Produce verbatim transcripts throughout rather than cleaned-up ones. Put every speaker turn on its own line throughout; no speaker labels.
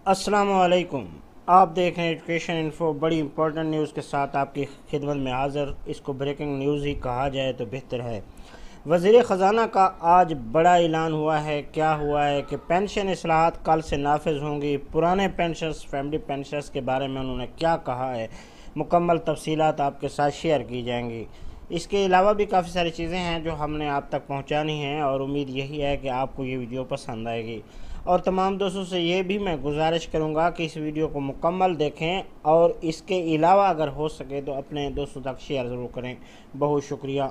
السلام علیکم، آپ دیکھ رہے ہیں ایجوکیشن انفو۔ بڑی امپورٹنٹ نیوز کے ساتھ آپ کی خدمت میں حاضر۔ اس کو بریکنگ نیوز ہی کہا جائے تو بہتر ہے۔ وزیر خزانہ کا آج بڑا اعلان ہوا ہے۔ کیا ہوا ہے کہ پینشن اصلاحات کل سے نافذ ہوں گی۔ پرانے پینشنرز، فیملی پینشنرز کے بارے میں انہوں نے کیا کہا ہے، مکمل تفصیلات آپ کے ساتھ شیئر کی جائیں گی۔ اس کے علاوہ بھی کافی ساری چیزیں ہیں جو ہم نے آپ تک پہنچانی ہیں، اور امید یہی ہے کہ آپ کو یہ ویڈیو پسند آئے گی۔ اور تمام دوستوں سے یہ بھی میں گزارش کروں گا کہ اس ویڈیو کو مکمل دیکھیں، اور اس کے علاوہ اگر ہو سکے تو اپنے دوستوں تک شیئر ضرور کریں۔ بہت شکریہ۔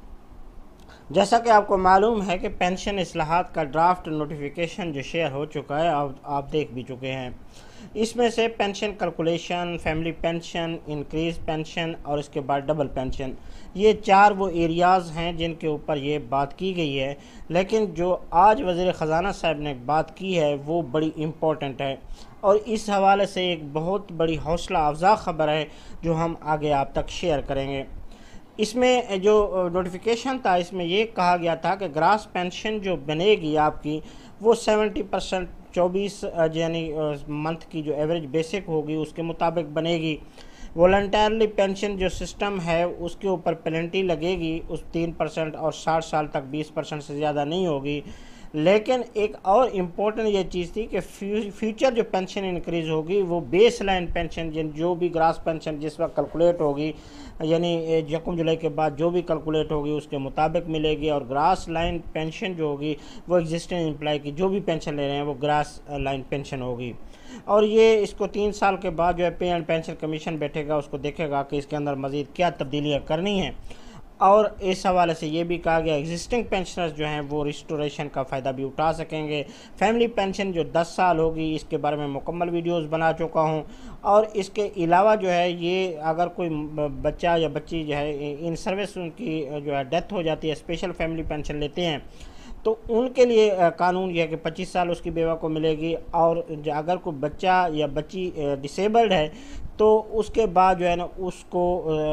جیسا کہ آپ کو معلوم ہے کہ پینشن اصلاحات کا ڈرافٹ نوٹیفیکیشن جو شیئر ہو چکا ہے، آپ دیکھ بھی چکے ہیں۔ اس میں سے pension calculation, family pension, increase pension اور اس کے بعد ڈبل پینشن، یہ چار وہ ایریاز ہیں جن کے اوپر یہ بات کی گئی ہے۔ لیکن جو آج وزیر خزانہ صاحب نے بات کی ہے وہ بڑی امپورٹنٹ ہے، اور اس حوالے سے ایک بہت بڑی حوصلہ افزا خبر ہے جو ہم آگے آپ تک شیئر کریں گے۔ اس میں جو نوٹیفیکیشن تھا، اس میں یہ کہا گیا تھا کہ گراس پینشن جو بنے گی آپ کی، وہ سیونٹی پرسنٹ چوبیس یعنی منتھ کی جو ایوریج بیسک ہوگی اس کے مطابق بنے گی۔ والنٹیرلی پینشن جو سسٹم ہے اس کے اوپر پینلٹی لگے گی، اس تین پرسنٹ، اور ساٹھ سال تک بیس پرسنٹ سے زیادہ نہیں ہوگی۔ لیکن ایک اور امپورٹنٹ یہ چیز تھی کہ فیوچر جو پینشن انکریز ہوگی وہ بیس لائن پینشن، جو بھی گراس پینشن جس وقت کیلکولیٹ ہوگی، یعنی یکم جولائی کے بعد جو بھی کیلکولیٹ ہوگی اس کے مطابق ملے گی۔ اور گراس لائن پینشن جو ہوگی وہ ایگزسٹنگ امپلائی کی جو بھی پینشن لے رہے ہیں وہ گراس لائن پینشن ہوگی۔ اور یہ اس کو تین سال کے بعد جو ہے پے اینڈ پینشن کمیشن بیٹھے گا، اس کو دیکھے گا کہ اس کے اندر مزید کیا تبدیلیاں کرنی ہیں۔ اور اس حوالے سے یہ بھی کہا گیا ایگزسٹنگ پینشنرز جو ہیں وہ ریسٹوریشن کا فائدہ بھی اٹھا سکیں گے۔ فیملی پینشن جو دس سال ہوگی، اس کے بارے میں مکمل ویڈیوز بنا چکا ہوں۔ اور اس کے علاوہ جو ہے یہ اگر کوئی بچہ یا بچی جو ہے ان سروس ان کی جو ہے ڈیتھ ہو جاتی ہے، اسپیشل فیملی پینشن لیتے ہیں، تو ان کے لیے قانون یہ ہے کہ پچیس سال اس کی بیوہ کو ملے گی، اور اگر کوئی بچہ یا بچی ڈسیبلڈ ہے تو اس کے بعد جو ہے نا اس کو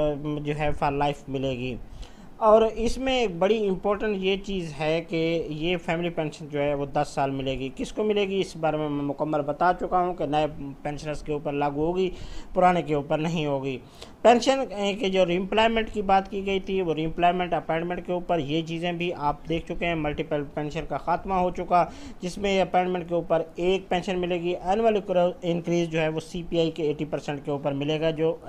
جو ہے فار لائف ملے گی۔ اور اس میں ایک بڑی امپورٹنٹ یہ چیز ہے کہ یہ فیملی پینشن جو ہے وہ دس سال ملے گی۔ کس کو ملے گی اس بارے میں میں مکمل بتا چکا ہوں کہ نئے پینشنرز کے اوپر لاگو ہوگی، پرانے کے اوپر نہیں ہوگی۔ پینشن کے جو ری امپلائمنٹ کی بات کی گئی تھی، وہ ری امپلائمنٹ اپائنٹمنٹ کے اوپر یہ چیزیں بھی آپ دیکھ چکے ہیں۔ ملٹیپل پینشن کا خاتمہ ہو چکا، جس میں اپائنٹمنٹ کے اوپر ایک پینشن ملے گی۔ اینول انکریز جو ہے وہ سی پی آئی کے ایٹی پرسنٹ کے اوپر ملے گا، جو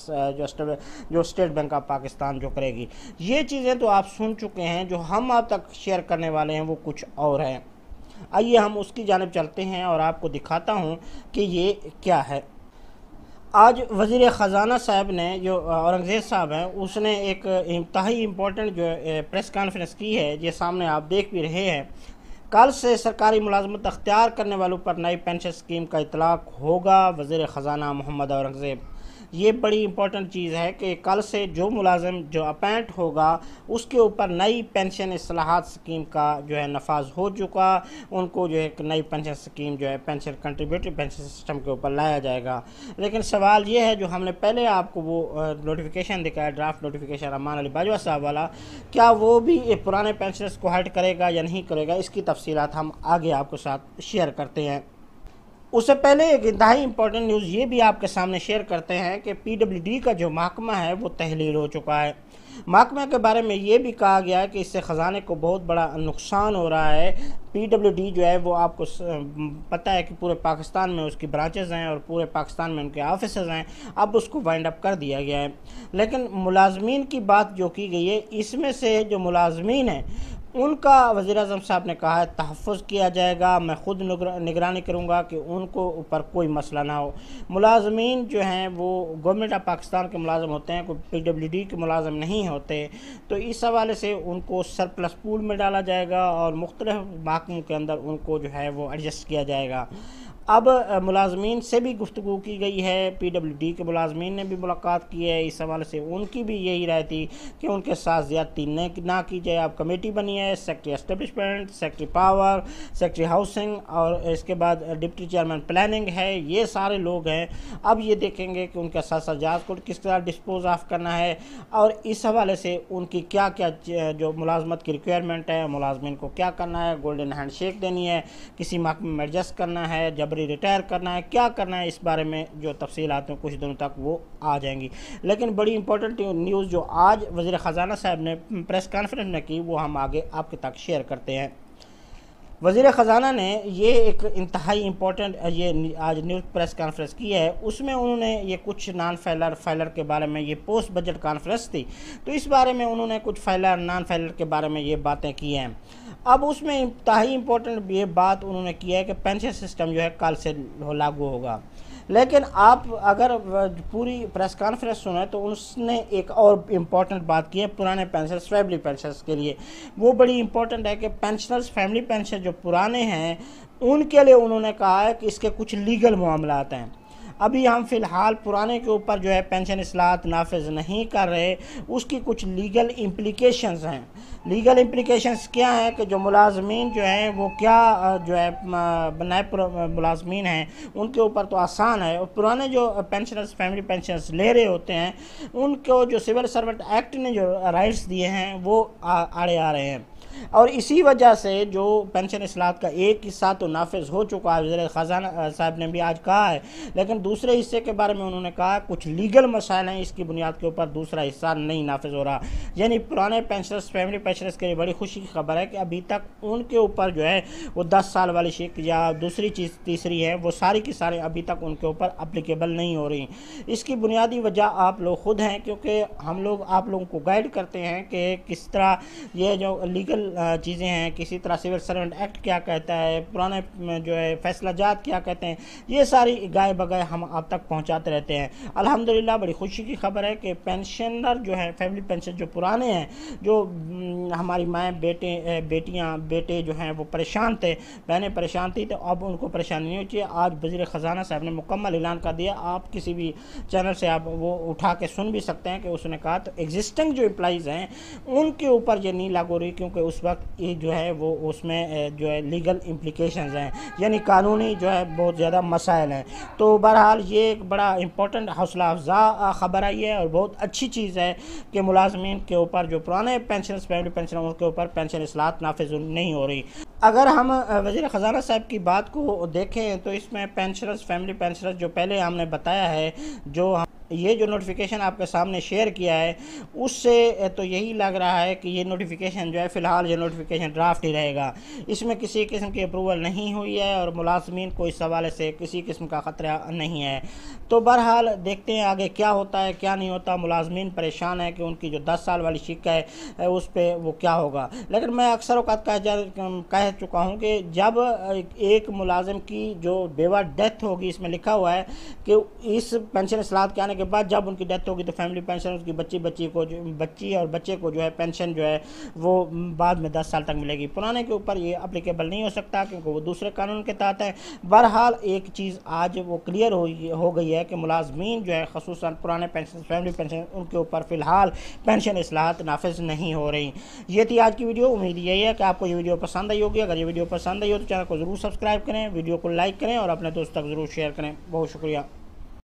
جو اسٹیٹ بینک آف پاکستان جو کرے گی۔ یہ چیزیں تو آپ سن چکے ہیں، جو ہم آپ تک شیئر کرنے والے ہیں وہ کچھ اور ہیں۔ آئیے ہم اس کی جانب چلتے ہیں اور آپ کو دکھاتا ہوں کہ یہ کیا ہے۔ آج وزیر خزانہ صاحب نے، جو اورنگزیب صاحب ہیں، اس نے ایک انتہائی امپورٹنٹ جو پریس کانفرنس کی ہے، یہ سامنے آپ دیکھ بھی رہے ہیں۔ کل سے سرکاری ملازمت اختیار کرنے والوں پر نئی پینشن اسکیم کا اطلاق ہوگا، وزیر خزانہ محمد اورنگزیب۔ یہ بڑی امپورٹنٹ چیز ہے کہ کل سے جو ملازم جو اپائنٹ ہوگا اس کے اوپر نئی پینشن اصلاحات اسکیم کا جو ہے نفاذ ہو چکا، ان کو جو ہے ایک نئی پینشن اسکیم جو ہے پینشن کنٹریبیوٹری پینشن سسٹم کے اوپر لایا جائے گا۔ لیکن سوال یہ ہے، جو ہم نے پہلے آپ کو وہ نوٹیفیکیشن دکھایا، ڈرافٹ نوٹیفیکیشن امان علی باجوہ صاحب والا، کیا وہ بھی پرانے پینشنرز کو ہرٹ کرے گا یا نہیں کرے گا، اس کی تفصیلات ہم آگے آپ کے ساتھ شیئر کرتے ہیں۔ اس سے پہلے ایک انتہائی امپورٹنٹ نیوز یہ بھی آپ کے سامنے شیئر کرتے ہیں کہ پی ڈبلیو ڈی کا جو محکمہ ہے وہ تحلیل ہو چکا ہے۔ محکمہ کے بارے میں یہ بھی کہا گیا ہے کہ اس سے خزانے کو بہت بڑا نقصان ہو رہا ہے۔ پی ڈبلیو ڈی جو ہے وہ آپ کو پتہ ہے کہ پورے پاکستان میں اس کی برانچز ہیں اور پورے پاکستان میں ان کے آفیسز ہیں، اب اس کو وائنڈ اپ کر دیا گیا ہے۔ لیکن ملازمین کی بات جو کی گئی ہے، اس میں سے جو ملازمین ہیں ان کا وزیر اعظم صاحب نے کہا ہے تحفظ کیا جائے گا، میں خود نگرانی کروں گا کہ ان کو اوپر کوئی مسئلہ نہ ہو۔ ملازمین جو ہیں وہ گورنمنٹ آف پاکستان کے ملازم ہوتے ہیں، کوئی پی ڈبلیو ڈی کے ملازم نہیں ہوتے، تو اس حوالے سے ان کو سرپلس پول میں ڈالا جائے گا اور مختلف محکموں کے اندر ان کو جو ہے وہ ایڈجسٹ کیا جائے گا۔ اب ملازمین سے بھی گفتگو کی گئی ہے، پی ڈبلیو ڈی کے ملازمین نے بھی ملاقات کی ہے، اس حوالے سے ان کی بھی یہی رائے تھی کہ ان کے ساتھ زیادتی نہ کی جائے۔ اب کمیٹی بنی ہے، secretary establishment, secretary power, secretary housing, اور اس کے بعد ڈپٹی چیئرمین پلاننگ ہے، یہ سارے لوگ ہیں۔ اب یہ دیکھیں گے کہ ان کے ساتھ ساتھ جہاز کو کس طرح ڈسپوز آف کرنا ہے، اور اس حوالے سے ان کی کیا کیا جو ملازمت کی ریکوائرمنٹ ہے، ملازمین کو کیا کرنا ہے، گولڈن ہینڈ شیک دینی ہے، کسی محکمے میں ایڈجسٹ کرنا ہے، جب برابری ریٹائر کرنا ہے، کیا کرنا ہے، اس بارے میں جو تفصیلات ہیں کچھ دنوں تک وہ آ جائیں گی۔ لیکن بڑی امپورٹنٹ نیوز جو آج وزیر خزانہ صاحب نے پریس کانفرنس میں کی وہ ہم آگے آپ کے تک شیئر کرتے ہیں۔ وزیر خزانہ نے یہ ایک انتہائی امپورٹنٹ یہ آج نیوز پریس کانفرنس کی ہے، اس میں انہوں نے یہ کچھ نان فائلر فائلر کے بارے میں، یہ پوسٹ بجٹ کانفرنس تھی تو اس بارے میں انہوں نے کچھ فائلر نان فائلر کے بارے میں یہ باتیں کی ہیں۔ اب اس میں انتہائی امپورٹنٹ یہ بات انہوں نے کی ہے کہ پینشن سسٹم جو ہے کل سے لاگو ہوگا، لیکن آپ اگر پوری پریس کانفرنس سنیں تو اس نے ایک اور امپورٹنٹ بات کی ہے پرانے پینشنرز، فیملی پینشنرز کے لیے۔ وہ بڑی امپورٹنٹ ہے کہ پینشنرز فیملی پینشن جو پرانے ہیں ان کے لیے انہوں نے کہا ہے کہ اس کے کچھ لیگل معاملات ہیں۔ ابھی ہم فی الحال پرانے کے اوپر جو ہے پینشن اصلاحات نافذ نہیں کر رہے، اس کی کچھ لیگل امپلیکیشنز ہیں۔ لیگل امپلیکیشنز کیا ہیں کہ جو ملازمین جو ہیں وہ کیا جو ہے نئے ملازمین ہیں ان کے اوپر تو آسان ہے، اور پرانے جو پینشنرز فیملی پینشنرز لے رہے ہوتے ہیں ان کو جو سول سرونٹ ایکٹ نے جو رائٹس دیے ہیں وہ آڑے آ رہے ہیں، اور اسی وجہ سے جو پینشن اصلاحات کا ایک حصہ تو نافذ ہو چکا ہے، وزیر خزانہ صاحب نے بھی آج کہا ہے، لیکن دوسرے حصے کے بارے میں انہوں نے کہا کچھ لیگل مسائل ہیں، اس کی بنیاد کے اوپر دوسرا حصہ نہیں نافذ ہو رہا۔ یعنی پرانے پینشنرز فیملی پینشنرز کے لیے بڑی خوشی کی خبر ہے کہ ابھی تک ان کے اوپر جو ہے وہ دس سال والی شک یا دوسری چیز تیسری ہے وہ ساری کی ساری ابھی تک ان کے اوپر اپلیکیبل نہیں ہو رہی۔ اس کی بنیادی وجہ آپ لوگ خود ہیں، کیونکہ ہم لوگ آپ لوگوں کو گائیڈ کرتے ہیں کہ کس طرح یہ جو لیگل چیزیں ہیں، کسی طرح سول سرونٹ ایکٹ کیا کہتا ہے، پرانے جو ہے فیصلہ جات کیا کہتے ہیں، یہ ساری گائے بگائے ہم آپ تک پہنچاتے رہتے ہیں۔ الحمدللہ بڑی خوشی کی خبر ہے کہ پینشنر جو ہے فیملی پینشن جو پرانے ہیں، جو ہماری مائیں بیٹے بیٹیاں بیٹے جو ہیں وہ پریشان تھے، بہنیں پریشان تھیں، تو اب ان کو پریشانی نہیں ہوتی ہے۔ آج وزیر خزانہ صاحب نے مکمل اعلان کر دیا، آپ کسی بھی چینل سے آپ وہ اٹھا کے سن بھی سکتے ہیں کہ اس نے کہا تو ایگزسٹنگ جو امپلائیز ہیں ان کے اوپر یہ نہیں لاگو رہی، کیونکہ اس وقت یہ جو ہے وہ اس میں جو ہے لیگل امپلیکیشنز ہیں، یعنی قانونی جو ہے بہت زیادہ مسائل ہیں۔ تو بہرحال یہ ایک بڑا امپورٹنٹ حوصلہ افزا خبر آئی ہے اور بہت اچھی چیز ہے کہ ملازمین کے اوپر جو پرانے پینشنرز فیملی پینشن ان کے اوپر پینشن اصلاحات نافذ نہیں ہو رہی۔ اگر ہم وزیر خزانہ صاحب کی بات کو دیکھیں تو اس میں پینشنرز فیملی پینشنرز جو پہلے ہم نے بتایا ہے، جو یہ جو نوٹیفیکیشن آپ کے سامنے شیئر کیا ہے اس سے تو یہی لگ رہا ہے کہ یہ نوٹیفیکیشن جو ہے فی الحال یہ نوٹیفیکیشن ڈرافٹ ہی رہے گا، اس میں کسی قسم کی اپروول نہیں ہوئی ہے اور ملازمین کو اس حوالے سے کسی قسم کا خطرہ نہیں ہے۔ تو بہرحال دیکھتے ہیں آگے کیا ہوتا ہے کیا نہیں ہوتا۔ ملازمین پریشان ہیں کہ ان کی جو دس سال والی شک ہے اس پہ وہ کیا ہوگا، لیکن میں اکثر اوقات کہہ چکا ہوں کہ جب ایک ملازم کی جو بیوہ ڈیتھ ہوگی، اس میں لکھا ہوا ہے کہ اس پینشن اصلاحات کے آنے کے بعد جب ان کی ڈیتھ ہوگی تو فیملی پینشن اس کی بچی بچی کو جو بچی اور بچے کو جو ہے پینشن جو ہے وہ بعد میں دس سال تک ملے گی۔ پرانے کے اوپر یہ اپلیکیبل نہیں ہو سکتا کیونکہ وہ دوسرے قانون کے تحت ہے۔ بہرحال ایک چیز آج وہ کلیئر ہو گئی ہے کہ ملازمین جو ہے خصوصاً پرانے پینشن فیملی پینشن ان کے اوپر فی الحال پینشن اصلاحات نافذ نہیں ہو رہی۔ یہ تھی آج کی ویڈیو، امید یہی ہے کہ آپ کو یہ ویڈیو پسند آئی ہوگی۔ اگر یہ ویڈیو پسند آئی ہو تو چینل کو ضرور سبسکرائب کریں، ویڈیو کو لائک کریں اور اپنے دوست تک ضرور شیئر کریں۔ بہت شکریہ۔